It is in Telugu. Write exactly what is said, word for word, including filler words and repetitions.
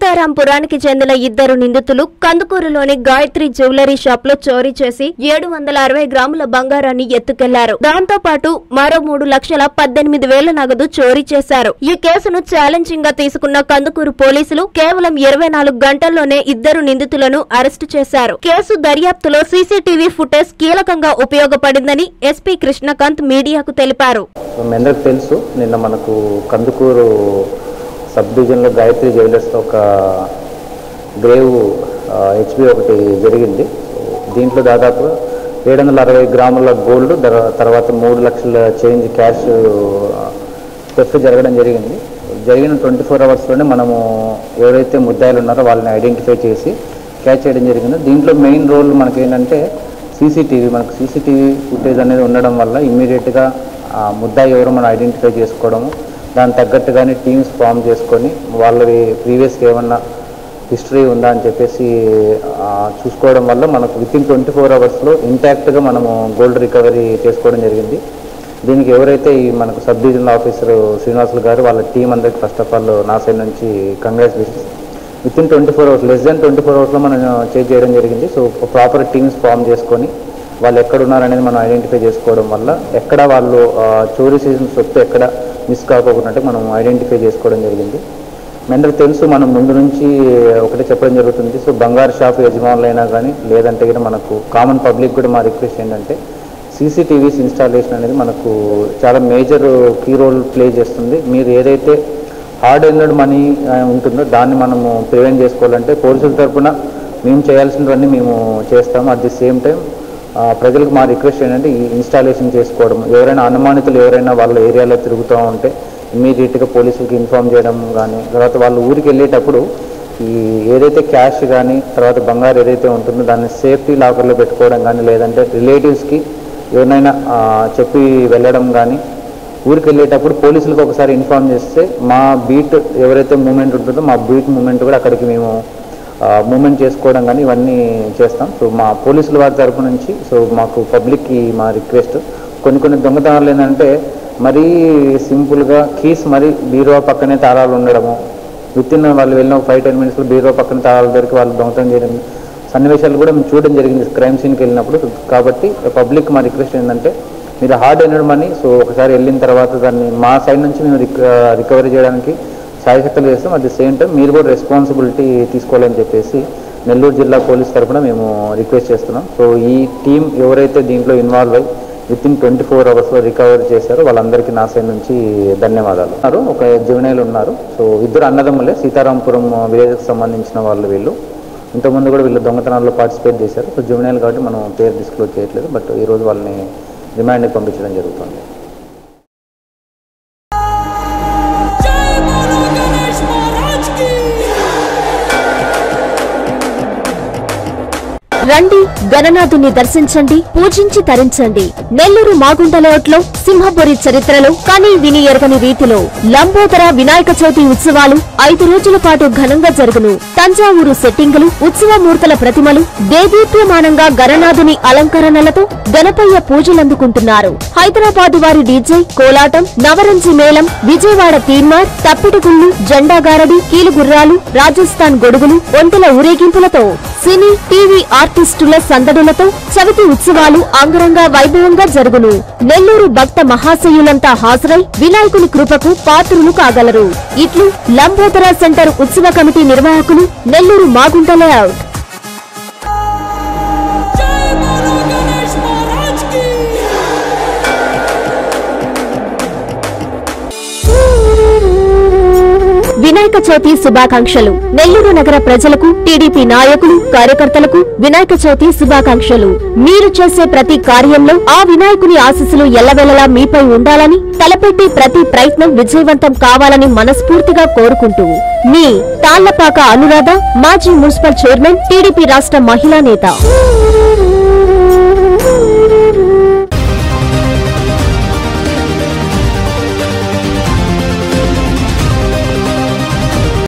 సీతారాంపురానికి చెందిన ఇద్దరు నిందితులు కందుకూరులోని గాయత్రి జ్యువెలరీ షాప్ లో చోరీ చేసి ఏడు వందల అరవై గ్రాముల బంగారాన్ని ఎత్తుకెళ్లారు. దాంతో పాటు మరో మూడు లక్షల పద్దెనిమిది వేల నగదు చోరీ చేశారు. ఈ కేసును ఛాలెంజింగ్ గా తీసుకున్న కందుకూరు పోలీసులు కేవలం ఇరవై నాలుగు గంటల్లోనే ఇద్దరు నిందితులను అరెస్టు చేశారు. కేసు దర్యాప్తులో సీసీటీవీ ఫుటేజ్ కీలకంగా ఉపయోగపడిందని ఎస్పీ కృష్ణకాంత్ మీడియాకు తెలిపారు. తెలుసు నిన్న మనకు కందుకూరు సబ్ డివిజన్లో గాయత్రి జ్యువెలర్స్లో ఒక గ్రేవ్ హెచ్పి ఒకటి జరిగింది. దీంట్లో దాదాపు ఏడు వందల అరవై గ్రాముల గోల్డ్ తర్వాత మూడు లక్షల చేంజ్ క్యాష్ థెఫ్ట్ జరగడం జరిగింది. జరిగిన ట్వంటీ ఫోర్ అవర్స్లోనే మనము ఎవరైతే ముద్దాయిలు ఉన్నారో వాళ్ళని ఐడెంటిఫై చేసి క్యాచ్ చేయడం జరిగింది. దీంట్లో మెయిన్ రోల్ మనకి ఏంటంటే సీసీటీవీ మనకు సీసీటీవీ ఫుటేజ్ అనేది ఉండడం వల్ల ఇమ్మీడియట్గా ముద్దాయి ఎవరో మనం ఐడెంటిఫై చేసుకోవడము, దానికి తగ్గట్టుగానే టీమ్స్ ఫామ్ చేసుకొని వాళ్ళవి ప్రీవియస్గా ఏమన్నా హిస్టరీ ఉందా అని చెప్పేసి చూసుకోవడం వల్ల మనకు విత్ ఇన్ ట్వంటీ ఫోర్ అవర్స్లో ఇంటాక్ట్గా మనము గోల్డ్ రికవరీ చేసుకోవడం జరిగింది. దీనికి ఎవరైతే ఈ మనకు సబ్ డివిజనల్ ఆఫీసర్ శ్రీనివాసులు గారు వాళ్ళ టీం అందరికి ఫస్ట్ ఆఫ్ ఆల్ నా సైడ్ నుంచి congratulations. Within twenty four hours less than twenty four అవర్స్లో మనం చేంజ్ చేయడం జరిగింది. సో ప్రాపర్ టీమ్స్ ఫామ్ చేసుకొని వాళ్ళు ఎక్కడున్నారనేది మనం ఐడెంటిఫై చేసుకోవడం వల్ల ఎక్కడ వాళ్ళు చోరీ చేసిన సొత్తు ఎక్కడ మిస్ కాకోకుండా మనం ఐడెంటిఫై చేసుకోవడం జరిగింది. అందరికి తెలుసు మనం ముందు నుంచి ఒకటే చెప్పడం జరుగుతుంది. సో బంగారు షాప్ యజమానులైనా కానీ లేదంటే కానీ మనకు కామన్ పబ్లిక్ కూడా మా రిక్వెస్ట్ ఏంటంటే సీసీటీవీస్ ఇన్స్టాలేషన్ అనేది మనకు చాలా మేజర్ కీ రోల్ ప్లే చేస్తుంది. మీరు ఏదైతే హార్డ్ ఎర్న్డ్ మనీ ఉంటుందో దాన్ని మనము ప్రివెంట్ చేసుకోవాలంటే పోలీసుల తరఫున మేము చేయాల్సినవన్నీ మేము చేస్తాము. అట్ ది సేమ్ టైం ప్రజలకు మా రిక్వెస్ట్ ఏంటంటే ఈ ఇన్స్టాలేషన్ చేసుకోవడం, ఎవరైనా అనుమానితులు ఎవరైనా వాళ్ళ ఏరియాలో తిరుగుతూ ఉంటే ఇమ్మీడియట్గా పోలీసులకి ఇన్ఫామ్ చేయడం కానీ, తర్వాత వాళ్ళు ఊరికి వెళ్ళేటప్పుడు ఈ ఏదైతే క్యాష్ కానీ తర్వాత బంగారు ఏదైతే ఉంటుందో దాన్ని సేఫ్టీ లాకర్లో పెట్టుకోవడం కానీ, లేదంటే రిలేటివ్స్కి ఎవరైనా చెప్పి వెళ్ళడం కానీ, ఊరికి వెళ్ళేటప్పుడు పోలీసులకు ఒకసారి ఇన్ఫామ్ చేస్తే మా బీట్ ఎవరైతే మూమెంట్ ఉంటుందో మా బీట్ మూమెంట్ కూడా అక్కడికి మేము మూమెంట్ చేసుకోవడం కానీ ఇవన్నీ చేస్తాం. సో మా పోలీసుల వారి తరపు నుంచి సో మాకు పబ్లిక్కి మా రిక్వెస్ట్, కొన్ని కొన్ని దొంగతనాలు ఏంటంటే మరీ సింపుల్గా కీస్ మరీ బీరువా పక్కనే తాళాలు ఉండడము, విత్ ఇన్ వాళ్ళు వెళ్ళిన ఫైవ్ టెన్ మినిట్స్లో బీరువా పక్కన తాళాలు దొరికి వాళ్ళు దొంగతనం చేయడం సన్నివేశాలు కూడా మేము చూడడం జరిగింది క్రైమ్ సీన్కి వెళ్ళినప్పుడు. కాబట్టి పబ్లిక్ మా రిక్వెస్ట్ ఏంటంటే మీరు హార్డ్ ఎర్న్డ్ మనీ సో ఒకసారి వెళ్ళిన తర్వాత దాన్ని మా సైడ్ నుంచి మేము రికవరీ చేయడానికి సాయశక్తులు చేస్తాం. అట్ ది సేమ్ టైం మీరు కూడా రెస్పాన్సిబిలిటీ తీసుకోవాలని చెప్పేసి నెల్లూరు జిల్లా పోలీస్ తరఫున మేము రిక్వెస్ట్ చేస్తున్నాం. సో ఈ టీం ఎవరైతే దీంట్లో ఇన్వాల్వ్ అయ్యి విత్ ఇన్ ట్వంటీ ఫోర్ అవర్స్లో రికవరీ చేశారో వాళ్ళందరికీ నా సైడ్ నుంచి ధన్యవాదాలు. ఒక జువెనైల్ ఉన్నారు. సో ఇద్దరు అన్నదమ్ములే, సీతారాంపురం విలేజ్కి సంబంధించిన వాళ్ళు. వీళ్ళు ఇంతకుముందు కూడా వీళ్ళు దొంగతనాల్లో పార్టిసిపేట్ చేశారు. సో జువెనైల్ కాబట్టి మనం పేరు డిస్క్లోజ్ చేయట్లేదు, బట్ ఈరోజు వాళ్ళని రిమాండ్కి పంపించడం జరుగుతుంది. రండి, గణనాథుని దర్శించండి, పూజించి తరించండి. నెల్లూరు మాగుంట లేఅవుట్లో సింహపురి చరిత్రలో కానీ విని ఎరగని రీతిలో లంబోదర వినాయక చవితి ఉత్సవాలు ఐదు రోజుల పాటు ఘనంగా జరుగును. తంజావూరు సెట్టింగులు, ఉత్సవమూర్తుల ప్రతిమలు, దేదీప్యమానంగా గణనాథుని అలంకరణలతో గణపయ్య పూజలందుకుంటున్నారు. హైదరాబాద్ వారి డీజే, కోలాటం, నవరంజి మేళం, విజయవాడ తీన్మార్, తప్పిటిగుళ్లు, జెండాగారడి, కీలుగుర్రాలు, రాజస్థాన్ గొడుగులు, ఒంటెల ఊరేగింపులతో సినీ, టీవీ ఆర్టిస్టుల సందడులతో చవితి ఉత్సవాలు అంగరంగ వైభవంగా జరుగును. నెల్లూరు భక్త మహాశయులంతా హాజరై వినాయకుని కృపకు పాత్రులు కాగలరు. ఇట్లు లంబోదర సెంటర్ ఉత్సవ కమిటీ నిర్వాహకులు, నెల్లూరు మాగుంట లేఅవుట్. వినాయక చవితి శుభాకాంక్షలు. నెల్లూరు నగర ప్రజలకు, టీడీపీ నాయకులు, కార్యకర్తలకు వినాయక చవితి శుభాకాంక్షలు. మీరు చేసే ప్రతి కార్యంలో ఆ వినాయకుని ఆశీస్సులు ఎల్లవెల్లలా మీపై ఉండాలని, తలపెట్టే ప్రతి ప్రయత్నం విజయవంతం కావాలని మనస్ఫూర్తిగా కోరుకుంటూ మీ తాళ్లపాక అనురాధ, మాజీ మున్సిపల్ చైర్మన్, టీడీపీ రాష్ట్ర మహిళా నేత.